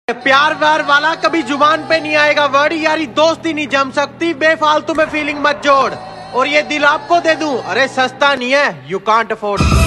प्यार व्यार वाला कभी जुबान पे नहीं आएगा वर्ड, यारी दोस्ती नहीं जम सकती, बेफालतू में फीलिंग मत जोड़। और ये दिल आपको दे दूं, अरे सस्ता नहीं है, यू कांट अफोर्ड।